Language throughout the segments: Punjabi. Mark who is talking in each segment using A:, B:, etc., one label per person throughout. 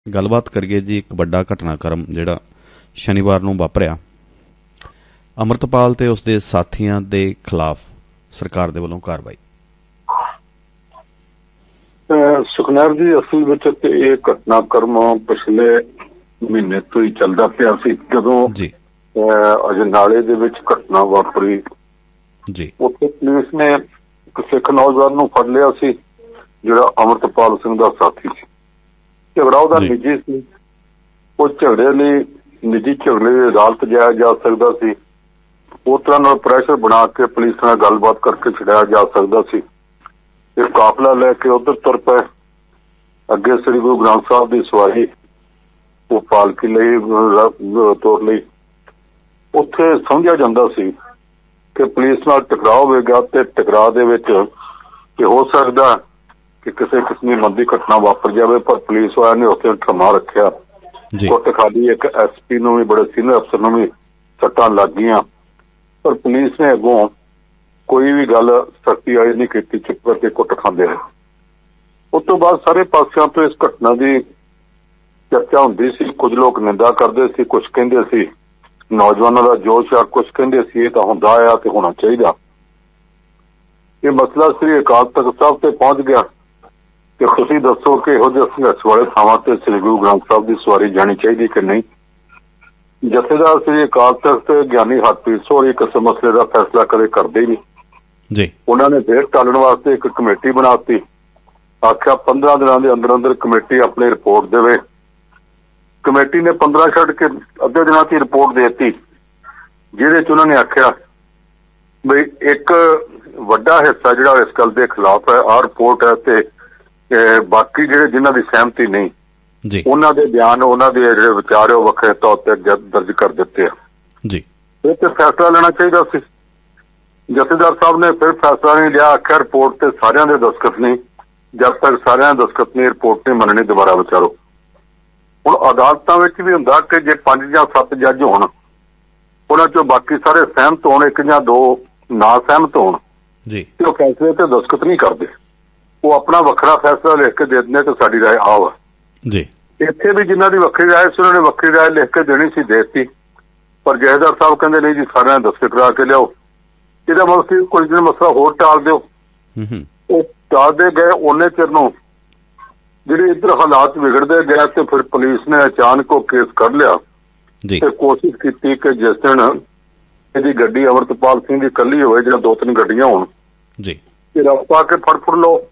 A: ਗੱਲਬਾਤ ਕਰੀਏ ਜੀ ਇੱਕ ਵੱਡਾ ਘਟਨਾਕ੍ਰਮ ਜਿਹੜਾ ਸ਼ਨੀਵਾਰ ਨੂੰ ਵਾਪਰਿਆ। ਅੰਮ੍ਰਿਤਪਾਲ ਤੇ ਉਸਦੇ ਸਾਥੀਆਂ ਦੇ ਖਿਲਾਫ ਸਰਕਾਰ ਦੇ ਵੱਲੋਂ ਕਾਰਵਾਈ।
B: ਸੁਖਨੈਰ ਜੀ, ਅਸਲ ਵਿੱਚ ਇਹ ਘਟਨਾਕ੍ਰਮ ਪਿਛਲੇ ਮਹੀਨੇ ਤੋਂ ਹੀ ਚੱਲਦਾ ਪਿਆ ਸੀ। ਜਦੋਂ ਅਜਨਾਲੇ ਦੇ ਵਿੱਚ ਘਟਨਾ ਵਾਪਰੀ
A: ਜੀ,
B: ਉੱਥੇ ਪੁਲਿਸ ਨੇ ਇੱਕ ਸਿੱਖ ਨੌਜਵਾਨ ਨੂੰ ਫੜ ਲਿਆ ਸੀ ਜਿਹੜਾ ਅੰਮ੍ਰਿਤਪਾਲ ਸਿੰਘ ਦਾ ਸਾਥੀ ਸੀ। ਝਗੜਾ ਉਹਦਾ ਨਿੱਜੀ ਸੀ। ਉਹ ਝਗੜੇ ਲਈ ਨਿੱਜੀ ਝਗੜੇ ਦੀ ਅਦਾਲਤ ਜਾਇਆ ਜਾ ਸਕਦਾ ਸੀ। ਉਸ ਤਰ੍ਹਾਂ ਨਾਲ ਪ੍ਰੈਸ਼ਰ ਬਣਾ ਕੇ ਪੁਲਿਸ ਨਾਲ ਗੱਲਬਾਤ ਕਰਕੇ ਛਡਾਇਆ ਜਾ ਸਕਦਾ ਸੀ। ਇਹ ਕਾਫਲਾ ਲੈ ਕੇ ਉਧਰ ਤੁਰ ਪਏ। ਅੱਗੇ ਸ੍ਰੀ ਗੁਰੂ ਗ੍ਰੰਥ ਸਾਹਿਬ ਦੀ ਸਵਾਰੀ ਉਹ ਪਾਲਕੀ ਲਈ ਤੋਰ ਲਈ। ਉੱਥੇ ਸਮਝਿਆ ਜਾਂਦਾ ਸੀ ਕਿ ਪੁਲਿਸ ਨਾਲ ਟਕਰਾਅ ਹੋਵੇਗਾ ਤੇ ਟਕਰਾਅ ਦੇ ਵਿੱਚ ਇਹ ਹੋ ਸਕਦਾ ਕਿ ਕਿਸੇ ਕਿਸਮ ਦੀ ਮੰਦੀ ਘਟਨਾ ਵਾਪਰ ਜਾਵੇ, ਪਰ ਪੁਲਿਸ ਵਾਲਿਆਂ ਨੇ ਉੱਥੇ ਥਮਾ ਰੱਖਿਆ। ਕੁੱਟ ਖਾਲੀ ਇੱਕ SP ਨੂੰ ਵੀ, ਬੜੇ ਸੀਨੀਅਰ ਅਫਸਰ ਨੂੰ ਵੀ ਸੱਟਾਂ ਲੱਗ ਗਈਆਂ, ਪਰ ਪੁਲਿਸ ਨੇ ਅੱਗੋਂ ਕੋਈ ਵੀ ਗੱਲ ਸਖਤੀ ਵਾਲੀ ਨਹੀਂ ਕੀਤੀ, ਚੁੱਪ ਕਰਕੇ ਕੁੱਟ ਖਾਂਦੇ ਰਹੇ। ਉਸ ਤੋਂ ਬਾਅਦ ਸਾਰੇ ਪਾਸਿਆਂ ਤੋਂ ਇਸ ਘਟਨਾ ਦੀ ਚਰਚਾ ਹੁੰਦੀ ਸੀ। ਕੁਝ ਲੋਕ ਨਿੰਦਾ ਕਰਦੇ ਸੀ, ਕੁਝ ਕਹਿੰਦੇ ਸੀ ਨੌਜਵਾਨਾਂ ਦਾ ਜੋਸ਼ ਆ, ਕੁਝ ਕਹਿੰਦੇ ਸੀ ਇਹ ਤਾਂ ਹੁੰਦਾ ਆ ਤੇ ਹੋਣਾ ਚਾਹੀਦਾ। ਇਹ ਮਸਲਾ ਸ੍ਰੀ ਅਕਾਲ ਤਖ਼ਤ ਸਾਹਿਬ ਤੇ ਪਹੁੰਚ ਗਿਆ ਕਿ ਤੁਸੀਂ ਦੱਸੋ ਕਿ ਇਹੋ ਜਿਹੇ ਸੰਘਰਸ਼ ਵਾਲੇ ਥਾਵਾਂ ਤੇ ਸ੍ਰੀ ਗੁਰੂ ਗ੍ਰੰਥ ਸਾਹਿਬ ਦੀ ਸਵਾਰੀ ਜਾਣੀ ਚਾਹੀਦੀ ਕਿ ਨਹੀਂ। ਜਥੇਦਾਰ ਸ੍ਰੀ ਅਕਾਲ ਤਖ਼ਤ ਗਿਆਨੀ ਹਰਪ੍ਰੀਤ ਸੋਹਰੀ ਕਿਸੇ ਮਸਲੇ ਦਾ ਫੈਸਲਾ ਕਦੇ ਕਰਦੇ ਹੀ ਨਹੀਂ ਜੀ। ਉਹਨਾਂ ਨੇ ਫੇਰ ਟਾਲਣ ਵਾਸਤੇ ਇੱਕ ਕਮੇਟੀ ਬਣਾਤੀ। ਆਖਿਆ 15 ਦਿਨਾਂ ਦੇ ਅੰਦਰ ਅੰਦਰ ਕਮੇਟੀ ਆਪਣੀ ਰਿਪੋਰਟ ਦੇਵੇ। ਕਮੇਟੀ ਨੇ 15 ਛੱਡ ਕੇ ਅੱਧੇ ਦਿਨਾਂ ਦੀ ਰਿਪੋਰਟ ਦੇ ਦਿੱਤੀ, ਜਿਹਦੇ ਚ ਉਹਨਾਂ ਨੇ ਆਖਿਆ ਬਈ ਇੱਕ ਵੱਡਾ ਹਿੱਸਾ ਜਿਹੜਾ ਇਸ ਗੱਲ ਦੇ ਖਿਲਾਫ ਹੈ, ਆਹ ਰਿਪੋਰਟ ਹੈ, ਤੇ ਬਾਕੀ ਜਿਹੜੇ ਜਿਨ੍ਹਾਂ ਦੀ ਸਹਿਮਤੀ ਨਹੀਂ ਉਹਨਾਂ ਦੇ ਬਿਆਨ, ਉਹਨਾਂ ਦੇ ਜਿਹੜੇ ਵਿਚਾਰ ਉਹ ਵੱਖਰੇ ਤੌਰ ਤੇ ਦਰਜ ਕਰ ਦਿੱਤੇ ਆ ਜੀ। ਇਹ ਤੇ ਫੈਸਲਾ ਲੈਣਾ ਚਾਹੀਦਾ ਸੀ। ਜਥੇਦਾਰ ਸਾਹਿਬ ਨੇ ਫਿਰ ਫੈਸਲਾ ਨਹੀਂ ਲਿਆ। ਆਖਿਆ ਰਿਪੋਰਟ ਤੇ ਸਾਰਿਆਂ ਦੇ ਦਸਤਖਤ ਨਹੀਂ, ਜਦ ਤੱਕ ਸਾਰਿਆਂ ਦੇ ਦਸਤਖਤ ਨਹੀਂ ਰਿਪੋਰਟ ਨਹੀਂ ਮੰਨਣੀ, ਦੁਬਾਰਾ ਵਿਚਾਰੋ। ਹੁਣ ਅਦਾਲਤਾਂ ਵਿੱਚ ਵੀ ਹੁੰਦਾ ਕਿ ਜੇ 5 ਜਾਂ 7 ਜੱਜ ਹੋਣ, ਉਹਨਾਂ ਚੋਂ ਬਾਕੀ ਸਾਰੇ ਸਹਿਮਤ ਹੋਣ, 1 ਜਾਂ 2 ਨਾ ਸਹਿਮਤ ਹੋਣ ਤੇ ਉਹ ਫੈਸਲੇ ਤੇ ਦਸਤਖਤ ਨਹੀਂ ਕਰਦੇ। ਉਹ ਆਪਣਾ ਵੱਖਰਾ ਫੈਸਲਾ ਲਿਖ ਕੇ ਦੇ ਦਿੰਦੇ ਕਿ ਸਾਡੀ ਰਾਏ ਆਹ ਵਾ ਜੀ। ਇੱਥੇ ਵੀ ਜਿਨ੍ਹਾਂ ਦੀ ਵੱਖਰੀ ਰਾਏ ਸੀ ਉਹਨਾਂ ਨੇ ਵੱਖਰੀ ਰਾਏ ਲਿਖ ਕੇ ਦੇਣੀ ਸੀ, ਦੇਤੀ, ਪਰ ਜਥੇਦਾਰ ਸਾਹਿਬ ਕਹਿੰਦੇ ਨਹੀਂ ਜੀ ਸਾਰਿਆਂ ਨੇ ਦਸਤਖਤ ਕਰਾ ਕੇ ਲਿਆਓ। ਇਹਦਾ ਮਤਲਬ ਸੀ ਕੁਝ ਦਿਨ ਮਸਲਾ ਹੋਰ ਟਾਲ ਦਿਓ। ਉਹ ਟਾਲਦੇ ਗਏ। ਉਹਨੇ ਚਿਰ ਨੂੰ ਜਿਹੜੇ ਇੱਧਰ ਹਾਲਾਤ ਵਿਗੜਦੇ ਗਏ ਤੇ ਫਿਰ ਪੁਲਿਸ ਨੇ ਅਚਾਨਕ ਉਹ ਕੇਸ ਕੱਢ ਲਿਆ ਤੇ ਕੋਸ਼ਿਸ਼ ਕੀਤੀ ਕਿ ਜਿਸ ਦਿਨ ਇਹਦੀ ਗੱਡੀ ਅੰਮ੍ਰਿਤਪਾਲ ਸਿੰਘ ਦੀ ਇਕੱਲੀ ਹੋਵੇ ਜਾਂ 2-3 ਗੱਡੀਆਂ ਹੋਣ ਜੀ, ਰਫਾ ਕੇ ਫੜ ਲਓ।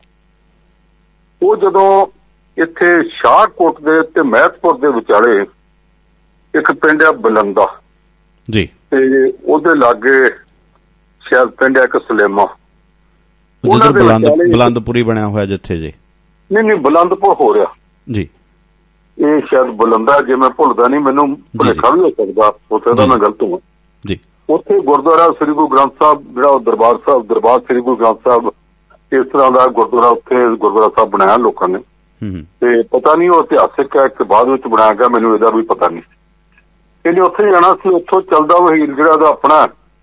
B: ਉਹ ਜਦੋਂ ਇੱਥੇ ਸ਼ਾਹਕੋਟ ਦੇ ਤੇ ਮਹਿਤਪੁਰ ਦੇ ਵਿਚਾਲੇ ਇੱਕ ਪਿੰਡ ਆ ਬਲੰਦਾ ਜੀ, ਤੇ ਉਹਦੇ ਲਾਗੇ ਸ਼ਾਇਦ ਪਿੰਡ ਆ ਇੱਕ ਸਲੇਮਾ, ਉਹਨਾਂ ਦੇ
A: ਬੁਲੰਦਪੁਰੀ ਬਣਿਆ ਹੋਇਆ ਜਿੱਥੇ ਜੀ।
B: ਨਹੀਂ, ਬੁਲੰਦਪੁਰ ਹੋ ਰਿਹਾ ਜੀ। ਇਹ ਸ਼ਾਇਦ ਬੁਲੰਦਾ, ਜੇ ਮੈਂ ਭੁੱਲਦਾ ਨਹੀਂ, ਮੈਨੂੰ ਭੁਲੇਖਾ ਵੀ ਹੋ ਸਕਦਾ, ਉੱਥੇ ਦਾ ਮੈਂ ਗਲਤ ਹਾਂ ਜੀ। ਉੱਥੇ ਗੁਰਦੁਆਰਾ ਸ੍ਰੀ ਗੁਰੂ ਗ੍ਰੰਥ ਸਾਹਿਬ ਜਿਹੜਾ ਉਹ ਦਰਬਾਰ ਸ੍ਰੀ ਗੁਰੂ ਗ੍ਰੰਥ ਸਾਹਿਬ, ਇਸ ਤਰ੍ਹਾਂ ਦਾ ਗੁਰਦੁਆਰਾ ਉੱਥੇ ਗੁਰਦੁਆਰਾ ਸਾਹਿਬ ਬਣਾਇਆ ਲੋਕਾਂ ਨੇ, ਤੇ ਪਤਾ ਨਹੀਂ ਉਹ ਇਤਿਹਾਸਿਕ ਹੈ ਕਿ ਬਾਅਦ ਵਿੱਚ ਬਣਾਇਆ ਗਿਆ, ਮੈਨੂੰ ਇਹਦਾ ਵੀ ਪਤਾ ਨਹੀਂ। ਇਹਨੇ ਉੱਥੇ ਜਾਣਾ ਸੀ। ਉੱਥੋਂ ਚੱਲਦਾ ਵਹੀਰ ਜਿਹੜਾ ਦਾ ਆਪਣਾ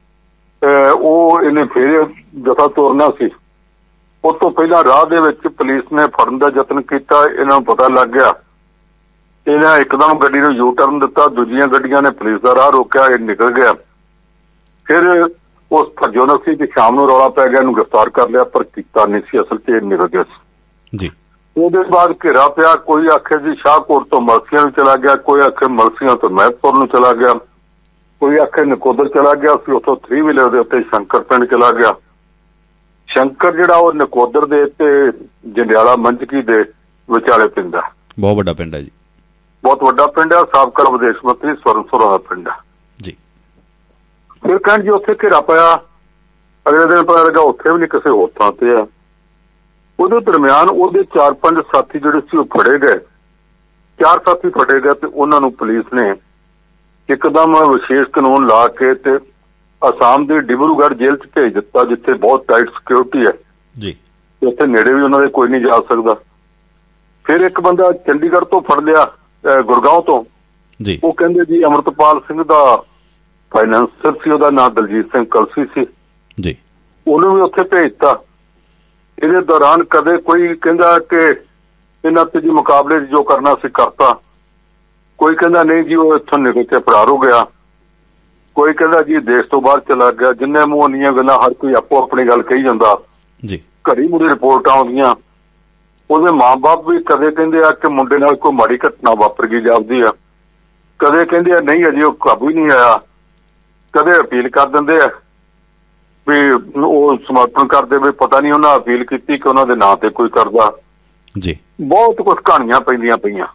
B: ਉਹ ਇਹਨੇ ਫੇਰ ਜਥਾ ਤੋਰਨਾ ਸੀ। ਉਸ ਤੋਂ ਪਹਿਲਾਂ ਰਾਹ ਦੇ ਵਿੱਚ ਪੁਲਿਸ ਨੇ ਫੜਨ ਦਾ ਯਤਨ ਕੀਤਾ। ਇਹਨਾਂ ਨੂੰ ਪਤਾ ਲੱਗ ਗਿਆ। ਇਹਨਾਂ ਇੱਕਦਮ ਗੱਡੀ ਨੂੰ ਯੂ ਟਰਨ ਦਿੱਤਾ। ਦੂਜੀਆਂ ਗੱਡੀਆਂ ਨੇ ਪੁਲਿਸ ਦਾ ਰਾਹ ਰੋਕਿਆ। ਇਹ ਨਿਕਲ ਗਿਆ। ਫਿਰ ਉਸ ਭੱਜੋ ਨੱਸੀ ਕਿ ਸ਼ਾਮ ਨੂੰ ਰੌਲਾ ਪੈ ਗਿਆ, ਇਹਨੂੰ ਗ੍ਰਿਫਤਾਰ ਕਰ ਲਿਆ, ਪਰ ਕੀਤਾ ਨਹੀਂ ਸੀ। ਅਸਲ 'ਚ ਇਹ ਨਿਕਲ ਗਿਆ ਸੀ ਜੀ। ਉਹਦੇ ਬਾਅਦ ਘੇਰਾ ਪਿਆ। ਕੋਈ ਆਖੇ ਜੀ ਸ਼ਾਹਕੋਟ ਤੋਂ ਮਲਸੀਆਂ ਨੂੰ ਚਲਾ ਗਿਆ, ਕੋਈ ਆਖੇ ਮਲਸੀਆਂ ਤੋਂ ਮਹਿਤਪੁਰ ਨੂੰ ਚਲਾ ਗਿਆ, ਕੋਈ ਆਖੇ ਨਕੋਦਰ ਚਲਾ ਗਿਆ ਸੀ। ਉੱਥੋਂ 3 ਵੀਲਰ ਦੇ ਉੱਤੇ ਸ਼ੰਕਰ ਪਿੰਡ ਚਲਾ ਗਿਆ। ਸ਼ੰਕਰ ਜਿਹੜਾ ਉਹ ਨਕੋਦਰ ਦੇ ਤੇ ਜੰਡਿਆਲਾ ਮੰਝਕੀ ਦੇ ਵਿਚਾਲੇ ਪਿੰਡ ਆ।
A: ਬਹੁਤ ਵੱਡਾ ਪਿੰਡ ਹੈ ਜੀ,
B: ਬਹੁਤ ਵੱਡਾ ਪਿੰਡ ਆ। ਸਾਬਕਾ ਵਿਦੇਸ਼ ਮੰਤਰੀ ਸਵਰਨ ਸੋਰਾ ਦਾ ਪਿੰਡ ਆ ਜੀ। ਫਿਰ ਕਹਿਣ ਜੀ ਉੱਥੇ ਘੇਰਾ ਪਿਆ। ਅਗਲੇ ਦਿਨ ਪਤਾ ਲੱਗਾ ਉੱਥੇ ਵੀ ਨਹੀਂ, ਕਿਸੇ ਹੋਰ ਥਾਂ ਤੇ ਆ। ਉਹਦੇ ਦਰਮਿਆਨ ਉਹਦੇ 4-5 ਸਾਥੀ ਜਿਹੜੇ ਸੀ ਉਹ ਫੜੇ ਗਏ। 4 ਸਾਥੀ ਫੜੇ ਗਏ ਤੇ ਉਹਨਾਂ ਨੂੰ ਪੁਲਿਸ ਨੇ ਇੱਕਦਮ ਵਿਸ਼ੇਸ਼ ਕਾਨੂੰਨ ਲਾ ਕੇ ਤੇ ਅਸਾਮ ਦੀ ਡਿਬਰੂਗੜ੍ਹ ਜੇਲ੍ਹ 'ਚ ਭੇਜ ਦਿੱਤਾ, ਜਿੱਥੇ ਬਹੁਤ ਟਾਈਟ ਸਿਕਿਉਰਿਟੀ ਹੈ ਜੀ। ਉੱਥੇ ਨੇੜੇ ਵੀ ਉਹਨਾਂ ਦੇ ਕੋਈ ਨਹੀਂ ਜਾ ਸਕਦਾ। ਫਿਰ ਇੱਕ ਬੰਦਾ ਚੰਡੀਗੜ੍ਹ ਤੋਂ ਫੜ ਲਿਆ, ਗੁਰਗਾਉਂ ਤੋਂ ਜੀ। ਉਹ ਕਹਿੰਦੇ ਜੀ ਅੰਮ੍ਰਿਤਪਾਲ ਸਿੰਘ ਦਾ ਫਾਈਨੈਂਸਰ ਸੀ, ਉਹਦਾ ਨਾਂ ਦਲਜੀਤ ਸਿੰਘ ਕਲਸੀ ਸੀ ਜੀ। ਉਹਨੂੰ ਵੀ ਉੱਥੇ ਭੇਜਤਾ। ਇਹਦੇ ਦੌਰਾਨ ਕਦੇ ਕੋਈ ਕਹਿੰਦਾ ਕਿ ਇਹਨਾਂ ਤੇ ਜੀ ਮੁਕਾਬਲੇ ਜੋ ਕਰਨਾ ਸੀ ਕਰਤਾ। ਕੋਈ ਕਹਿੰਦਾ ਨਹੀਂ ਜੀ ਉਹ ਇੱਥੋਂ ਨਿਕਲ ਕੇ ਫਰਾਰ ਹੋ ਗਿਆ, ਕੋਈ ਕਹਿੰਦਾ ਜੀ ਦੇਸ਼ ਤੋਂ ਬਾਹਰ ਚਲਾ ਗਿਆ। ਜਿੰਨੇ ਮੂੰਹ ਉਨੀਆਂ ਗੱਲਾਂ, ਹਰ ਕੋਈ ਆਪੋ ਆਪਣੀ ਗੱਲ ਕਹੀ ਜਾਂਦਾ
A: ਜੀ।
B: ਘੜੀ ਮੁੜੀ ਰਿਪੋਰਟਾਂ ਆਉਂਦੀਆਂ। ਉਹਦੇ ਮਾਂ-ਬਾਪ ਵੀ ਕਦੇ ਕਹਿੰਦੇ ਆ ਕਿ ਮੁੰਡੇ ਨਾਲ ਕੋਈ ਮਾੜੀ ਘਟਨਾ ਵਾਪਰ ਗਈ ਜਾਪਦੀ ਆ, ਕਦੇ ਕਹਿੰਦੇ ਆ ਨਹੀਂ ਅਜੇ ਉਹ ਕਾਬੂ ਹੀ ਨਹੀਂ ਆਇਆ, ਕਦੇ ਅਪੀਲ ਕਰ ਦਿੰਦੇ ਆ ਵੀ ਉਹ ਸਮਰਪਣ ਕਰਦੇ ਵੀ ਪਤਾ ਨਹੀਂ ਉਹਨਾਂ ਅਪੀਲ ਕੀਤੀ ਕਿ ਉਹਨਾਂ ਦੇ ਨਾਂ ਤੇ ਕੋਈ ਕਰਦਾ
A: ਜੀ।
B: ਬਹੁਤ ਕੁਝ ਕਹਾਣੀਆਂ ਪੈਂਦੀਆਂ ਪਈਆਂ।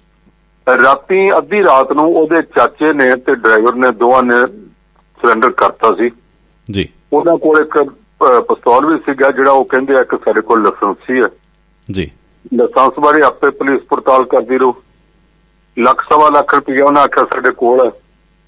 B: ਰਾਤੀ ਅੱਧੀ ਰਾਤ ਨੂੰ ਉਹਦੇ ਚਾਚੇ ਨੇ ਤੇ ਡਰਾਈਵਰ ਨੇ ਦੋਵਾਂ ਨੇ ਸਰੈਂਡਰ ਕਰਤਾ ਸੀ
A: ਜੀ। ਉਹਨਾਂ
B: ਕੋਲ ਇੱਕ ਪਿਸਤੌਲ ਵੀ ਸੀਗਾ ਜਿਹੜਾ ਉਹ ਕਹਿੰਦੇ ਆ ਕਿ ਸਾਡੇ ਕੋਲ ਲਾਇਸੈਂਸੀ ਹੈ
A: ਜੀ।
B: ਲਾਇਸੈਂਸ ਬਾਰੇ ਆਪੇ ਪੁਲਿਸ ਪੜਤਾਲ ਕਰਦੀ ਰਹੂ। ਸਵਾ ਲੱਖ ਰੁਪਇਆ ਉਹਨਾਂ ਆਖਿਆ ਸਾਡੇ ਕੋਲ ਹੈ।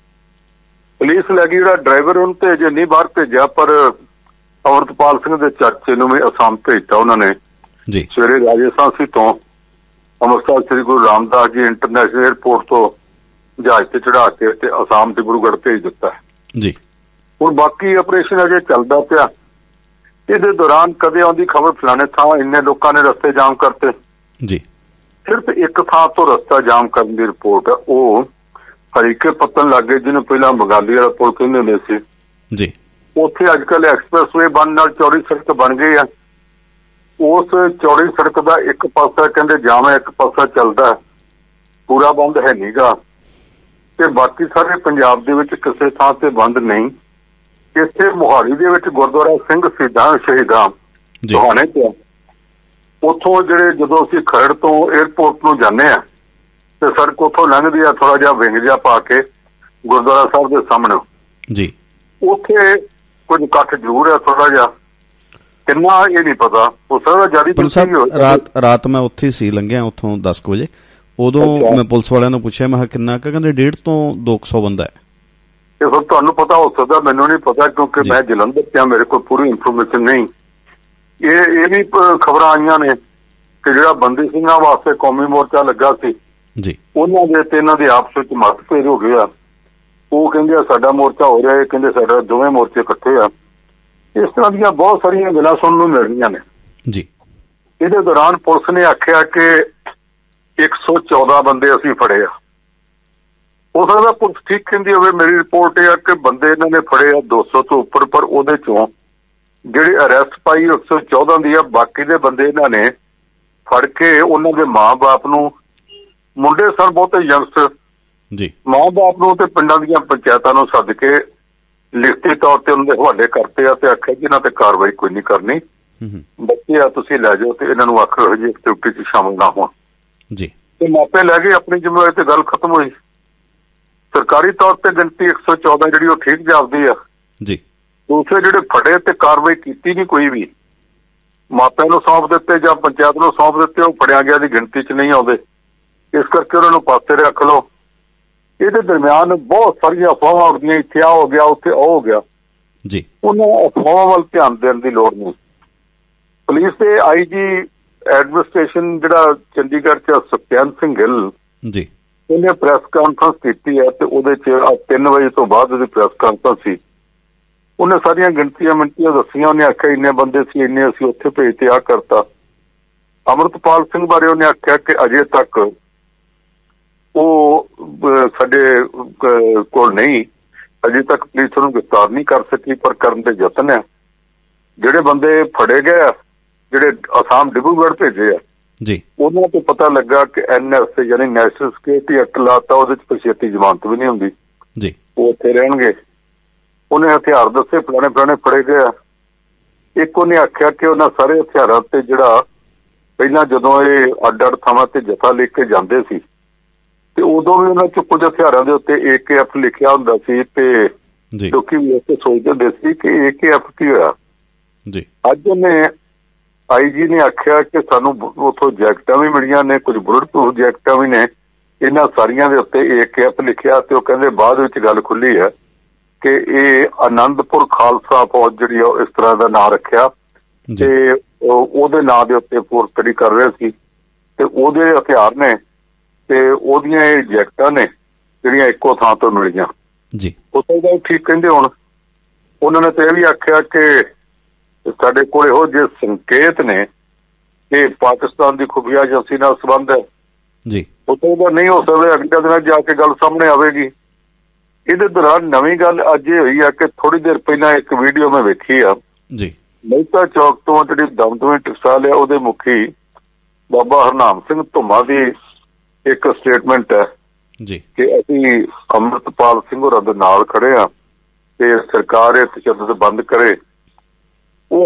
B: ਪੁਲਿਸ ਲੈ ਗਈ, ਜਿਹੜਾ ਡਰਾਈਵਰ ਉਹਨੂੰ ਭੇਜੇ ਨਹੀਂ ਬਾਹਰ ਭੇਜਿਆ, ਪਰ ਅਮਰਤਪਾਲ ਸਿੰਘ ਦੇ ਚਾਚੇ ਨੂੰ ਵੀ ਅਸਾਮ ਭੇਜਤਾ ਉਹਨਾਂ ਨੇ
A: ਜੀ।
B: ਸਵੇਰੇ ਰਾਜਸਥਾਨ ਤੋਂ ਅੰਮ੍ਰਿਤਸਰ ਸ੍ਰੀ ਗੁਰੂ ਰਾਮਦਾਸ ਜੀ ਇੰਟਰਨੈਸ਼ਨਲ ਏਅਰਪੋਰਟ ਤੋਂ ਜਹਾਜ਼ ਤੇ ਚੜਾ ਕੇ ਤੇ ਅਸਾਮ ਡਿਬਰੂਗੜ੍ਹ ਭੇਜ ਦਿੱਤਾ
A: ਜੀ।
B: ਹੁਣ ਬਾਕੀ ਆਪਰੇਸ਼ਨ ਅਜੇ ਚੱਲਦਾ ਪਿਆ। ਇਹਦੇ ਦੌਰਾਨ ਕਦੇ ਆਉਂਦੀ ਖਬਰ ਫਲਾਣੇ ਥਾਂ ਇੰਨੇ ਲੋਕਾਂ ਨੇ ਰਸਤੇ ਜਾਮ ਕਰਤੇ
A: ਜੀ। ਸਿਰਫ
B: ਇੱਕ ਥਾਂ ਤੋਂ ਰਸਤਾ ਜਾਮ ਕਰਨ ਦੀ ਰਿਪੋਰਟ ਉਹ ਹਰੀਕੇ ਪੱਤਨ ਲੱਗੇ, ਜਿਹਨੂੰ ਪਹਿਲਾਂ ਬੰਗਾਲੀ ਵਾਲਾ ਪੁਲ ਕਹਿੰਦੇ ਹੁੰਦੇ ਸੀ
A: ਜੀ।
B: ਉੱਥੇ ਅੱਜ ਕੱਲ੍ਹ ਐਕਸਪ੍ਰੈਸਵੇ ਬਣਨ ਨਾਲ ਚੌੜੀ ਸੜਕ ਬਣ ਗਈ ਆ। ਉਸ ਚੌੜੀ ਸੜਕ ਦਾ ਇੱਕ ਪਾਸਾ ਕਹਿੰਦੇ ਜਾਮ ਹੈ, ਇੱਕ ਪਾਸਾ ਚੱਲਦਾ, ਪੂਰਾ ਬੰਦ ਹੈ ਨੀਗਾ। ਤੇ ਬਾਕੀ ਸਾਰੇ ਪੰਜਾਬ ਦੇ ਵਿੱਚ ਕਿਸੇ ਥਾਂ ਤੇ ਬੰਦ ਨਹੀਂ। ਇੱਥੇ ਮੋਹਾਲੀ ਦੇ ਵਿੱਚ ਗੁਰਦੁਆਰਾ ਸਿੰਘ ਸ਼ਹੀਦਾਂ ਸੁਹਾਣੇ ਤੇ ਉੱਥੋਂ ਜਿਹੜੇ ਜਦੋਂ ਅਸੀਂ ਖਰੜ ਤੋਂ ਏਅਰਪੋਰਟ ਨੂੰ ਜਾਂਦੇ ਆ ਤੇ ਸੜਕ ਉੱਥੋਂ ਲੰਘਦੀ ਆ ਥੋੜਾ ਜਿਹਾ ਵਿੰਗ ਜਿਹਾ ਪਾ ਕੇ ਗੁਰਦੁਆਰਾ ਸਾਹਿਬ ਦੇ ਸਾਹਮਣੇ
A: ਜੀ।
B: ਉੱਥੇ ਕੁਝ ਇਕੱਠ ਜ਼ਰੂਰ ਹੈ ਥੋੜਾ ਜਿਹਾ, ਕਿੰਨਾ ਇਹ ਨਹੀਂ ਪਤਾ। ਉਹ ਸਾਰਾ ਜਾਰੀ
A: ਰਾਤ ਮੈਂ ਉੱਥੇ ਸੀ, ਲੰਘਿਆ ਉੱਥੋਂ 10 ਵਜੇ। ਉਦੋਂ ਮੈਂ ਪੁਲਿਸ ਵਾਲਿਆਂ ਨੂੰ ਪੁੱਛਿਆ, ਮੈਂ ਕਿੰਨਾ ਕੁ, ਕਹਿੰਦੇ 150 ਤੋਂ 200 ਬੰਦਾ ਹੈ।
B: ਇਹ ਫਿਰ ਤੁਹਾਨੂੰ ਪਤਾ ਹੋ ਸਕਦਾ, ਮੈਨੂੰ ਨਹੀਂ ਪਤਾ ਕਿਉਂਕਿ ਮੈਂ ਜਲੰਧਰ ਤੇ ਮੇਰੇ ਕੋਲ ਪੂਰੀ ਇਨਫੋਰਮੇਸ਼ਨ ਨਹੀਂ। ਇਹ ਵੀ ਖਬਰਾਂ ਆਈਆਂ ਨੇ ਕਿ ਜਿਹੜਾ ਬੰਦੀ ਸਿੰਘਾਂ ਵਾਸਤੇ ਕੌਮੀ ਮੋਰਚਾ ਲੱਗਾ ਸੀ
A: ਜੀ,
B: ਉਹਨਾਂ ਦੇ ਤੇ ਇਹਨਾਂ ਦੇ ਆਪਸ ਵਿੱਚ ਮਤਭੇਦ ਹੋ ਗਏ ਆ। ਉਹ ਕਹਿੰਦੇ ਆ ਸਾਡਾ ਮੋਰਚਾ ਹੋ ਰਿਹਾ, ਇਹ ਕਹਿੰਦੇ ਸਾਡਾ ਦੋਵੇਂ ਮੋਰਚੇ ਇਕੱਠੇ ਆ। ਇਸ ਤਰ੍ਹਾਂ ਦੀਆਂ ਬਹੁਤ ਸਾਰੀਆਂ ਗੱਲਾਂ ਸੁਣਨ ਨੂੰ ਮਿਲ ਰਹੀਆਂ ਨੇ
A: ਜੀ।
B: ਇਹਦੇ ਦੌਰਾਨ ਪੁਲਿਸ ਨੇ ਆਖਿਆ ਕਿ 114 ਬੰਦੇ ਅਸੀਂ ਫੜੇ ਆ। ਹੋ ਸਕਦਾ ਪੁਲਿਸ ਠੀਕ ਕਹਿੰਦੀ ਹੋਵੇ, ਮੇਰੀ ਰਿਪੋਰਟ ਇਹ ਆ ਕਿ ਬੰਦੇ ਇਹਨਾਂ ਨੇ ਫੜੇ ਆ 200 ਤੋਂ ਉੱਪਰ, ਪਰ ਉਹਦੇ ਚੋਂ ਜਿਹੜੇ ਅਰੈਸਟ ਪਾਈ 114 ਦੀ ਆ। ਬਾਕੀ ਦੇ ਬੰਦੇ ਇਹਨਾਂ ਨੇ ਫੜ ਕੇ ਉਹਨਾਂ ਦੇ ਮਾਂ-ਬਾਪ ਨੂੰ, ਮੁੰਡੇ ਸਨ ਬਹੁਤੇ ਯੰਗਸਟਰ
A: ਜੀ,
B: ਮਾਂ-ਬਾਪ ਨੂੰ ਤੇ ਪਿੰਡਾਂ ਦੀਆਂ ਪੰਚਾਇਤਾਂ ਨੂੰ ਸੱਦ ਕੇ ਲਿਖਤੀ ਤੌਰ ਤੇ ਉਹਨਾਂ ਦੇ ਹਵਾਲੇ ਕਰਤੇ ਆ ਤੇ ਆਖਿਆ ਕਿ ਇਹਨਾਂ ਤੇ ਕਾਰਵਾਈ ਕੋਈ ਨਹੀਂ ਕਰਨੀ, ਬੱਚੇ ਆ ਤੁਸੀਂ ਲੈ ਜਾਓ ਤੇ ਇਹਨਾਂ ਨੂੰ ਆਖਰ ਜੀ ਐਕਟੀਵਿਟੀ 'ਚ ਸ਼ਾਮਲ ਨਾ ਹੋਣ
A: ਜੀ।
B: ਤੇ ਮਾਪੇ ਲੈ ਗਏ, ਆਪਣੀ ਜ਼ਿੰਮੇਵਾਰੀ ਤੇ ਗੱਲ ਖਤਮ ਹੋਈ। ਸਰਕਾਰੀ ਤੌਰ ਤੇ ਗਿਣਤੀ 114 ਜਿਹੜੀ ਉਹ ਠੀਕ ਜਾਪਦੀ ਆ
A: ਜੀ।
B: ਦੂਸਰੇ ਜਿਹੜੇ ਫੜੇ ਤੇ ਕਾਰਵਾਈ ਕੀਤੀ ਨਹੀਂ ਕੋਈ ਵੀ, ਮਾਪਿਆਂ ਨੂੰ ਸੌਂਪ ਦਿੱਤੇ ਜਾਂ ਪੰਚਾਇਤ ਨੂੰ ਸੌਂਪ ਦਿੱਤੇ, ਉਹ ਫੜਿਆ ਗਿਆ ਦੀ ਗਿਣਤੀ 'ਚ ਨਹੀਂ ਆਉਂਦੇ। ਇਸ ਕਰਕੇ ਉਹਨਾਂ ਨੂੰ ਪਾਸੇ ਰੱਖ ਲਓ। ਇਹਦੇ ਦਰਮਿਆਨ ਬਹੁਤ ਸਾਰੀਆਂ ਅਫਵਾਹਾਂ ਉੱਡਦੀਆਂ, ਇੱਥੇ ਆ ਹੋ ਗਿਆ, ਉੱਥੇ ਉਹ ਹੋ ਗਿਆ
A: ਜੀ।
B: ਉਹਨਾਂ ਅਫਵਾਹਾਂ ਵੱਲ ਧਿਆਨ ਦੇਣ ਦੀ ਲੋੜ ਨਹੀਂ। ਪੁਲਿਸ ਦੇ IG ਐਡਮਿਨਿਸਟ੍ਰੇਸ਼ਨ ਜਿਹੜਾ ਚੰਡੀਗੜ੍ਹ 'ਚ ਸੁਖਚੈਨ ਸਿੰਘ ਗਿੱਲ
A: ਜੀ,
B: ਉਹਨੇ ਪ੍ਰੈਸ ਕਾਨਫਰੰਸ ਕੀਤੀ ਹੈ ਤੇ ਉਹਦੇ 'ਚ 3 ਵਜੇ ਤੋਂ ਬਾਅਦ ਉਹਦੀ ਪ੍ਰੈਸ ਕਾਨਫਰੰਸ ਸੀ। ਉਹਨੇ ਸਾਰੀਆਂ ਗਿਣਤੀਆਂ ਮਿੰਟੀਆਂ ਦੱਸੀਆਂ। ਉਹਨੇ ਆਖਿਆ ਇੰਨੇ ਬੰਦੇ ਸੀ, ਇੰਨੇ ਅਸੀਂ ਉੱਥੇ ਭੇਜਤੇ, ਆ ਕਰਤਾ। ਅਮਰਤਪਾਲ ਸਿੰਘ ਬਾਰੇ ਉਹਨੇ ਆਖਿਆ ਕਿ ਅਜੇ ਤੱਕ ਉਹ ਸਾਡੇ ਕੋਲ ਨਹੀਂ, ਅਜੇ ਤੱਕ ਪੁਲਿਸ ਉਹਨੂੰ ਗ੍ਰਿਫਤਾਰ ਨਹੀਂ ਕਰ ਸਕੀ, ਪਰ ਕਰਨ ਦੇ ਯਤਨ ਹੈ। ਜਿਹੜੇ ਬੰਦੇ ਫੜੇ ਗਏ ਆ, ਜਿਹੜੇ ਅਸਾਮ ਡਿਬਰੂਗੜ੍ਹ ਭੇਜੇ ਆ
A: ਜੀ, ਉਹਨਾਂ
B: ਤੋਂ ਪਤਾ ਲੱਗਾ ਕਿ NS ਯਾਨੀ ਨੈਸ਼ਨਲ ਸਿਕਿਉਰਿਟੀ ਐਕਟ ਲਾਤਾ, ਉਹਦੇ 'ਚ ਛੇਤੀ ਜ਼ਮਾਨਤ ਵੀ ਨਹੀਂ ਹੁੰਦੀ
A: ਜੀ, ਉਹ
B: ਉੱਥੇ ਰਹਿਣਗੇ। ਉਹਨੇ ਹਥਿਆਰ ਦੱਸੇ, ਪੁਰਾਣੇ ਫੜੇ ਗਏ ਆ। ਇੱਕ ਉਹਨੇ ਆਖਿਆ ਕਿ ਉਹਨਾਂ ਸਾਰੇ ਹਥਿਆਰਾਂ ਤੇ ਜਿਹੜਾ ਪਹਿਲਾਂ ਜਦੋਂ ਇਹ ਅੱਡ ਥਾਵਾਂ ਤੇ ਜਥਾ ਲੈ ਕੇ ਜਾਂਦੇ ਸੀ ਤੇ ਉਦੋਂ ਵੀ ਉਹਨਾਂ 'ਚ ਕੁਝ ਹਥਿਆਰਾਂ ਦੇ ਉੱਤੇ AKF ਲਿਖਿਆ ਹੁੰਦਾ ਸੀ ਤੇ ਲੋਕੀ ਵੀ ਉੱਥੇ ਸੋਚਦੇ ਹੁੰਦੇ ਸੀ ਕਿ AKF ਕੀ ਹੋਇਆ ਜੀ। ਅੱਜ ਉਹਨੇ IG ਨੇ ਆਖਿਆ ਕਿ ਸਾਨੂੰ ਉੱਥੋਂ ਜੈਕਟਾਂ ਵੀ ਮਿਲੀਆਂ ਨੇ, ਕੁਝ ਬੁਲਟ ਪ੍ਰੂਫ ਜੈਕਟਾਂ ਵੀ ਨੇ, ਇਹਨਾਂ ਸਾਰੀਆਂ ਦੇ ਉੱਤੇ AKF ਲਿਖਿਆ। ਤੇ ਉਹ ਕਹਿੰਦੇ ਬਾਅਦ ਵਿੱਚ ਗੱਲ ਖੁੱਲੀ ਹੈ ਕਿ ਇਹ ਆਨੰਦਪੁਰ ਖਾਲਸਾ ਫੌਜ ਜਿਹੜੀ ਆ ਇਸ ਤਰ੍ਹਾਂ ਦਾ ਨਾਂ ਰੱਖਿਆ ਤੇ ਉਹਦੇ ਨਾਂ ਦੇ ਉੱਤੇ ਫੋਰਸ ਸਟੱਡੀ ਕਰ ਰਹੇ ਸੀ ਤੇ ਉਹਦੇ ਹਥਿਆਰ ਨੇ ਤੇ ਉਹਦੀਆਂ ਇਹ ਜੈਕਟਾਂ ਨੇ ਜਿਹੜੀਆਂ ਇੱਕੋ ਥਾਂ ਤੋਂ ਮਿਲੀਆਂ ਜੀ। ਉਹ ਤਾਂ ਠੀਕ ਕਹਿੰਦੇ। ਹੁਣ ਉਹਨਾਂ ਨੇ ਤਾਂ ਇਹ ਵੀ ਆਖਿਆ ਕਿ ਸਾਡੇ ਕੋਲ ਇਹੋ ਜਿਹੇ ਸੰਕੇਤ ਨੇ कि पाकिस्तान की खुफिया एजेंसी नाल संबंध है
A: जी,
B: उतो नहीं हो सकता, अगले दिन जाके गल सामने आएगी। इहदे दौरान नवीं गल अज ये हुई है कि थोड़ी देर पहला एक वीडियो मैं वेखी आ
A: जी,
B: मਹਿਤਾ चौक तो जी दमदमी टकसाल है ਉਹਦੇ मुखी बाबा हरनाम सिंह धुम्मा की एक स्टेटमेंट है
A: जी
B: कि असीं अमृतपाल सिंह होरां दे नाल खड़े हाँ ते सरकार ये तशद्दुद बंद करे। वो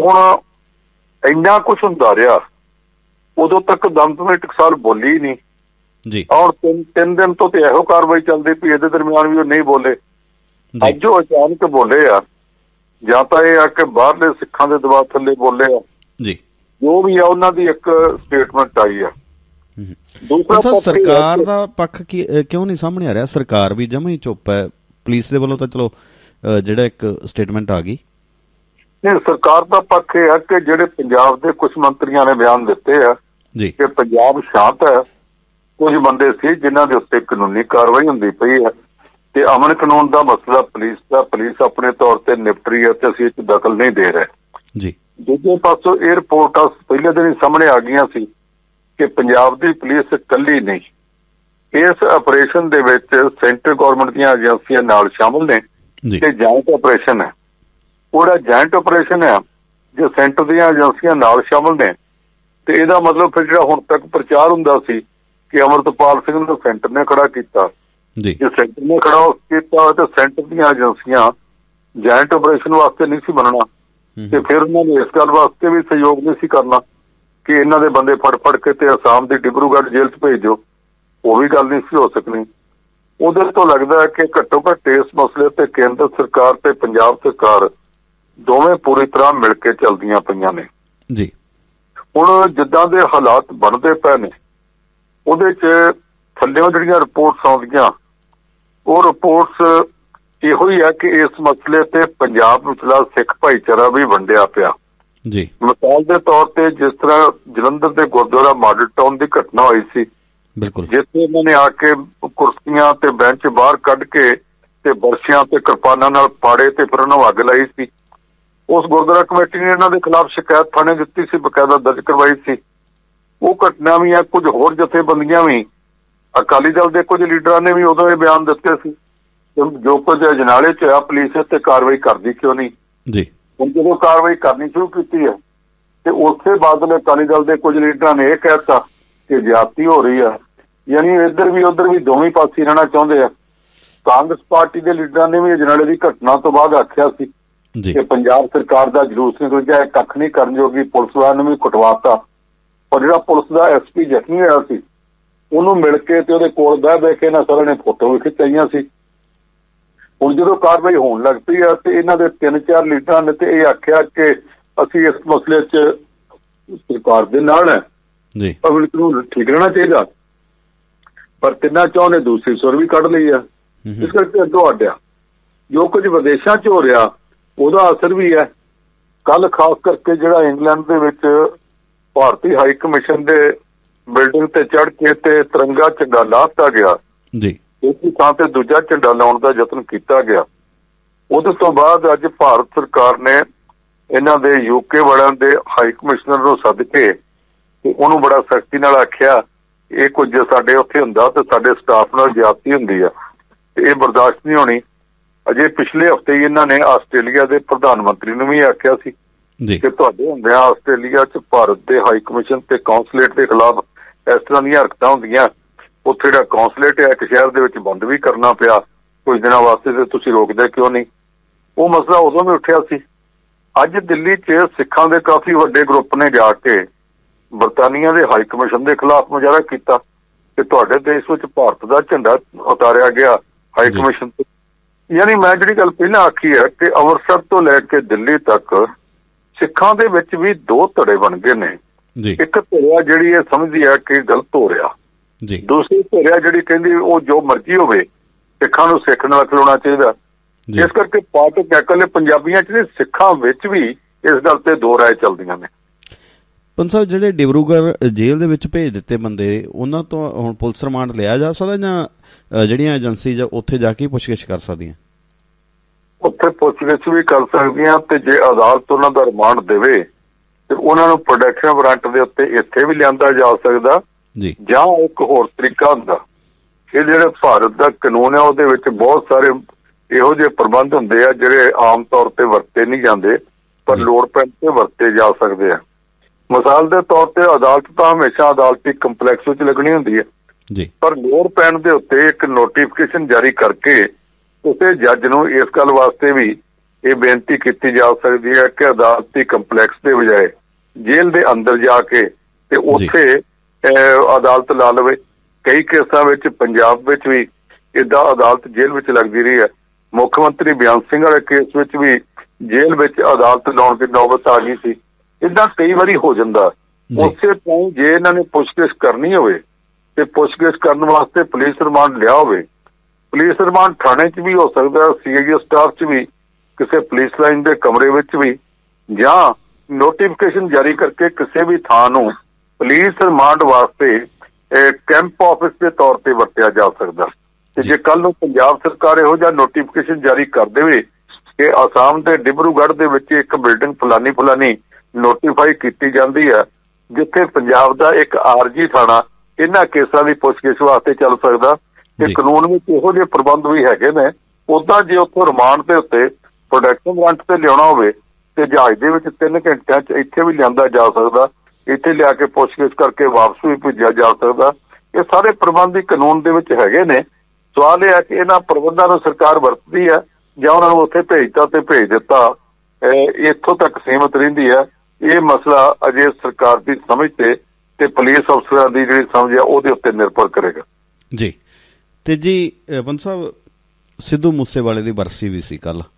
B: हुण इन्ना कुछ हुंदा रहा, उदों तक दमदमी टकसाल बोली ही नहीं
A: जी,
B: और तीन दिन तो इहो कार्रवाई चलती पई, इहदे दरमियान भी वो नहीं बोले। अज वो अचानक बोले आ, जां तां इह आ कि बाहरले सिखां दे दबाव थल्ले बोले आ
A: जी।
B: जो भी है उन्हां दी एक स्टेटमेंट आई है। दूसरा
A: सर सरकार का पक्ष क्यों नहीं सामने आ रहा? सरकार भी जमा ही चुप है, पुलिस के वालों तो चलो जिहड़ा एक स्टेटमेंट आ गई।
B: नहीं, सरकार का पक्ष यह है कि जिहड़े पंजाब के कुछ मंत्रियों ने बयान दिते है
A: जी
B: कि पंजाब शांत है, कुछ बंदे सी जिन्हां दे उत्ते कानूनी कार्रवाई हुंदी पई है ते अमन कानून का मसला पुलिस अपने तौर पर निपट रही है ते असीं इस दखल नहीं दे रहे
A: जी।
B: दूजे पासों ये रिपोर्टां पहले दिन ही सामने आ गई सी कि पंजाब की पुलिस कल्ली नहीं, इस ऑपरेशन दे विच सेंटर गौरमेंट दी एजेंसियां नाल शामिल ने ते जायंट ऑपरेशन है। वो जायंट ऑपरेशन है जो सेंटर दी एजेंसियां नाल शामिल ने ते इहदा मतलब फिर जिहड़ा हुण तक प्रचार हुंदा सी कि अमृतपाल सिंह नूं सेंटर ने खड़ा कीता, जे सेंटर ने खड़ा कीता तो सेंटर दी एजेंसियां जायंट ऑपरेशन वास्ते नहीं सी बनना ते फिर उन्होंने इस गल वास्ते भी सहयोग नहीं सी करना कि इन्हां दे बंदे फड़ के ते आसाम की डिब्रूगढ़ जेल च भेजो, वो भी गल नहीं सी हो सकनी। उहदे तो लगता है कि घट्टो घट्ट इस मसले ते केंद्र सरकार ते पंजाब सरकार दोवें पूरी तरह मिल के चलदियां पईयां ने
A: जी।
B: हुण जिद्दां दे हालात बनदे पए ने उहदे च थल्लेओं जिहड़ियां रिपोर्ट्स आउंदियां वो रिपोर्ट्स इहो ही है कि इस मसले ते पंजाब विचला सिख भाईचारा भी वंडिया पिया
A: जी।
B: मिसाल के तौर पर जिस तरह जलंधर के गुरुद्वारा मॉडल टाउन की घटना हुई सी,
A: बिल्कुल,
B: जिथे इन्होंने आके कुर्सियां ते बेंच बाहर कढ़ के ते बरसियां ते किरपानां नाल पाड़े ते फिर उन्होंने अग लाई सी। उस गुरुद्वारा कमेटी ने इन्हों के खिलाफ शिकायत थाने दी सी, बकायदा दर्ज करवाई सी। वो घटना भी है, कुछ होर जथेबंदियां भी अकाली दल के कुछ लीडर ने भी उदों ये बयान दिते सी जो कुछ अजनाले च होया पुलिस ते कार्रवाई करदी क्यों नहीं
A: जी।
B: हुण जो कार्रवाई करनी शुरू की है तो उसके बाद अकाली दल के कुछ लीडर ने यह कहता कि ज्यादती हो रही है, यानी इधर भी उधर भी दोवें पासे रहना चाहते हैं। कांग्रेस पार्टी के लीडर ने भी अजनाले की घटना तो बाद आख्या सी कि पंजाब सरकार का जलूस निकल गया, कख नहीं करन जोगी, पुलिस वालों ने भी कुटवाता। और जो पुलिस का SP जख्मी होया सी उन्होंने मिल के ते उहदे कोल बह के इन्हां सारिआं ने फोटो भी खिचाईआं सी। हुण जो कार्रवाई होण लग पई है तो इन्हां दे 3-4 लीडरां ने तो यह आख्या कि असीं इस मसले च सरकार दे नाल है, पब्लिक नूं ठीक रहना चाहिए, पर तिन्नां चों ने दूसरी सुर भी कढ़ लई है। इस करके अगों हटिया जो कुछ विदेशों च हो रहा ਉਹਦਾ असर भी है। कल खास करके जिहड़ा इंग्लैंड दे विच भारतीय हाई कमीशन दे बिल्डिंग ते चढ़ के ते तिरंगा झंडा ला दिता गया जी, एक थां ते दूजा झंडा लाउण दा यतन कीता गया। उहदे तो बाद अज भारत सरकार ने इन्हां दे UK वालिआं दे हाई कमिश्नर नूं सद के ते उहनूं बड़ा सख्ती नाल आखिया ये कुछ साडे उत्थे हुंदा ते साडे स्टाफ नाल ज्यादती हुंदी आ ते इह बर्दाश्त नहीं होनी। अजे पिछले हफ्ते ही इन्होंने आस्ट्रेलिया के प्रधानमंत्री ने भी आख्या सी कि तुहाडे हुंदिआं आस्ट्रेलिया च भारत के हाई कमीशन ते कौंसलेट के खिलाफ इस तरह दी हरकतां हुंदिआं, उत्थे जिहड़ा कौंसलेट है एक शहर दे विच बंद भी करना पिया कुछ दिनों वास्ते, ते तुसीं रोकदे क्यों नहीं? वो मसला उदों भी उठिया सी। अज दिल्ली च सिखां दे काफी वड्डे ग्रुप ने जाके बरतानिया के हाई कमीशन के खिलाफ मुजाहरा किया कि तुहाडे देश विच भारत का झंडा उतारिया गया हाई कमीशन ते। यानी मैं जिहड़ी गल पहला आखी है कि अमृतसर तो लैके दिल्ली तक सिखां दे विच भी 2 धड़े बन गए ने। एक धिरा जिहड़ी ये समझदी है कि गलत हो रहा, दूसरी धिरा जिहड़ी कहंदी वो जो मर्जी होवे सिखां नूं सिख नाल खलोना चाहिए। इस करके पार्टी इकल्ले पंजाबियां च नहीं सिखां विच भी इस गल ते 2 राय चलदियां ने।
A: पंत साहब जिहड़े डिब्रूगढ़ जेल दे विच भेज दिते बंदे उन्हां तो हुण पुलिस रिमांड लिया जा सकदा जां जिहड़ियां एजेंसी जां उत्थे जाके पुछगिछ कर सकदियां? उत्थे
B: पुछगिछ भी कर सकदियां ते जे अदालत उन्हां दा रिमांड देवे ਤੇ ਉਹਨਾਂ ਨੂੰ ਪ੍ਰੋਡਕਸ਼ਨ ਵਾਰੰਟ ਦੇ ਉੱਤੇ ਇੱਥੇ ਵੀ ਲਿਆਂਦਾ ਜਾ ਸਕਦਾ
A: ਜੀ,
B: ਜਾਂ ਇੱਕ ਹੋਰ ਤਰੀਕਾ ਹੁੰਦਾ। ਇਹ ਜਿਹੜੇ ਭਾਰਤ ਦਾ ਕਾਨੂੰਨ ਹੈ ਉਹਦੇ ਵਿੱਚ ਬਹੁਤ ਸਾਰੇ ਇਹੋ ਜਿਹੇ ਪ੍ਰਬੰਧ ਹੁੰਦੇ ਆ ਜਿਹੜੇ ਆਮ ਤੌਰ ਤੇ ਵਰਤੇ ਨਹੀਂ ਜਾਂਦੇ ਪਰ ਲੋੜ ਪੈਣ ਤੇ ਵਰਤੇ ਜਾ ਸਕਦੇ ਆ। ਮਿਸਾਲ ਦੇ ਤੌਰ ਤੇ ਅਦਾਲਤ ਤਾਂ ਹਮੇਸ਼ਾ ਅਦਾਲਤੀ ਕੰਪਲੈਕਸ ਵਿੱਚ ਲੱਗਣੀ ਹੁੰਦੀ ਹੈ
A: ਜੀ, ਪਰ
B: ਲੋੜ ਪੈਣ ਦੇ ਉੱਤੇ ਇੱਕ ਨੋਟੀਫਿਕੇਸ਼ਨ ਜਾਰੀ ਕਰਕੇ ਉਸੇ ਜੱਜ ਨੂੰ ਇਸ ਗੱਲ ਵਾਸਤੇ ਵੀ ਇਹ ਬੇਨਤੀ ਕੀਤੀ ਜਾ ਸਕਦੀ ਹੈ ਕਿ ਅਦਾਲਤੀ ਕੰਪਲੈਕਸ ਦੇ ਬਜਾਏ ਜੇਲ੍ਹ ਦੇ ਅੰਦਰ ਜਾ ਕੇ ਤੇ ਉੱਥੇ ਅਦਾਲਤ ਲਾ ਲਵੇ। ਕਈ ਕੇਸਾਂ ਵਿੱਚ ਪੰਜਾਬ ਵਿੱਚ ਵੀ ਏਦਾਂ ਅਦਾਲਤ ਜੇਲ੍ਹ ਵਿੱਚ ਲੱਗਦੀ ਰਹੀ ਹੈ। ਮੁੱਖ ਮੰਤਰੀ ਬੇਅੰਤ ਸਿੰਘ ਵਾਲੇ ਕੇਸ ਵਿੱਚ ਵੀ ਜੇਲ੍ਹ ਵਿੱਚ ਅਦਾਲਤ ਲਾਉਣ ਦੀ ਨੌਬਤ ਆ ਗਈ ਸੀ। ਏਦਾਂ ਕਈ ਵਾਰੀ ਹੋ ਜਾਂਦਾ। ਉਸੇ ਤਰ੍ਹਾਂ ਜੇ ਇਹਨਾਂ ਨੇ ਪੁੱਛਗਿੱਛ ਕਰਨੀ ਹੋਵੇ ਤੇ ਪੁੱਛਗਿੱਛ ਕਰਨ ਵਾਸਤੇ ਪੁਲਿਸ ਰਿਮਾਂਡ ਲਿਆ ਹੋਵੇ, ਪੁਲਿਸ ਰਿਮਾਂਡ ਥਾਣੇ 'ਚ ਵੀ ਹੋ ਸਕਦਾ, CID ਸਟਾਫ 'ਚ ਵੀ, ਕਿਸੇ ਪੁਲਿਸ ਲਾਈਨ ਦੇ ਕਮਰੇ ਵਿੱਚ ਵੀ, ਜਾਂ ਨੋਟੀਫਿਕੇਸ਼ਨ ਜਾਰੀ ਕਰਕੇ ਕਿਸੇ ਵੀ ਥਾਂ ਨੂੰ ਪੁਲਿਸ ਰਿਮਾਂਡ ਵਾਸਤੇ ਕੈਂਪ ਆਫਿਸ ਦੇ ਤੌਰ ਤੇ ਵਰਤਿਆ ਜਾ ਸਕਦਾ। ਤੇ ਜੇ ਕੱਲ ਨੂੰ ਪੰਜਾਬ ਸਰਕਾਰ ਇਹੋ ਜਿਹਾ ਨੋਟੀਫਿਕੇਸ਼ਨ ਜਾਰੀ ਕਰ ਦੇਵੇ ਕਿ ਆਸਾਮ ਦੇ ਡਿਬਰੂਗੜ੍ਹ ਦੇ ਵਿੱਚ ਇੱਕ ਬਿਲਡਿੰਗ ਫਲਾਨੀ ਨੋਟੀਫਾਈ ਕੀਤੀ ਜਾਂਦੀ ਹੈ ਜਿੱਥੇ ਪੰਜਾਬ ਦਾ ਇੱਕ ਆਰਜੀ ਥਾਣਾ ਇਹਨਾਂ ਕੇਸਾਂ ਦੀ ਪੁੱਛਗਿੱਛ ਵਾਸਤੇ ਚੱਲ ਸਕਦਾ, ਤੇ ਕਾਨੂੰਨ ਵਿੱਚ ਇਹੋ ਜਿਹੇ ਪ੍ਰਬੰਧ ਵੀ ਹੈਗੇ ਨੇ। ਉਦਾਂ ਜੇ ਉੱਥੋਂ ਰਿਮਾਂਡ ਦੇ ਉੱਤੇ ਪ੍ਰੋਡਕਸ਼ਨ ਵਾਰੰਟ ਤੇ ਲਿਆਉਣਾ ਹੋਵੇ ਤੇ ਜਹਾਜ਼ ਦੇ ਵਿੱਚ 3 ਘੰਟਿਆਂ 'ਚ ਇੱਥੇ ਵੀ ਲਿਆਂਦਾ ਜਾ ਸਕਦਾ, ਇੱਥੇ ਲਿਆ ਕੇ ਪੁੱਛਗਿੱਛ ਕਰਕੇ ਵਾਪਸ ਵੀ ਭੇਜਿਆ ਜਾ ਸਕਦਾ। ਇਹ ਸਾਰੇ ਪ੍ਰਬੰਧ ਹੀ ਕਾਨੂੰਨ ਦੇ ਵਿੱਚ ਹੈਗੇ ਨੇ। ਸਵਾਲ ਇਹ ਹੈ ਕਿ ਇਹਨਾਂ ਪ੍ਰਬੰਧਾਂ ਨੂੰ ਸਰਕਾਰ ਵਰਤਦੀ ਹੈ ਜਾਂ ਉਹਨਾਂ ਨੂੰ ਉੱਥੇ ਭੇਜਤਾ ਤੇ ਭੇਜ ਦਿੱਤਾ, ਇੱਥੋਂ ਤੱਕ ਸੀਮਤ ਰਹਿੰਦੀ ਹੈ। ਇਹ ਮਸਲਾ ਅਜੇ ਸਰਕਾਰ ਦੀ ਸਮਝ ਤੇ ਪੁਲਿਸ ਅਫਸਰਾਂ ਦੀ ਜਿਹੜੀ ਸਮਝ ਹੈ ਉਹਦੇ ਉੱਤੇ ਨਿਰਭਰ ਕਰੇਗਾ।
A: ਜੀ, ਤੇ ਜੀ ਬੰਦ ਸਾਹਿਬ, ਸਿੱਧੂ ਮੂਸੇਵਾਲੇ ਦੀ ਬਰਸੀ ਵੀ ਸੀ ਕੱਲ,